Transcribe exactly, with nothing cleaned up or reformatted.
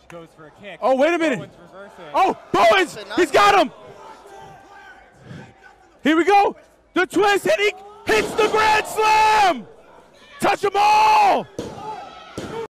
goes for a kick. Oh, wait a minute. Bowens reversing. Oh, Bowens! He's got him! Here we go. The twist, and he hits the Grand Slam! Touch them all!